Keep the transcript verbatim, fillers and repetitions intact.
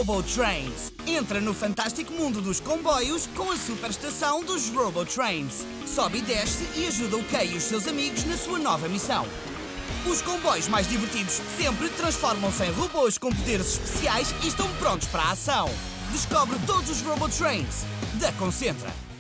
Robotrains. Entra no fantástico mundo dos comboios com a superestação dos Robotrains. Sobe e desce e ajuda o Kay e os seus amigos na sua nova missão. Os comboios mais divertidos de sempre transformam-se em robôs com poderes especiais e estão prontos para a ação. Descobre todos os Robotrains da Concentra.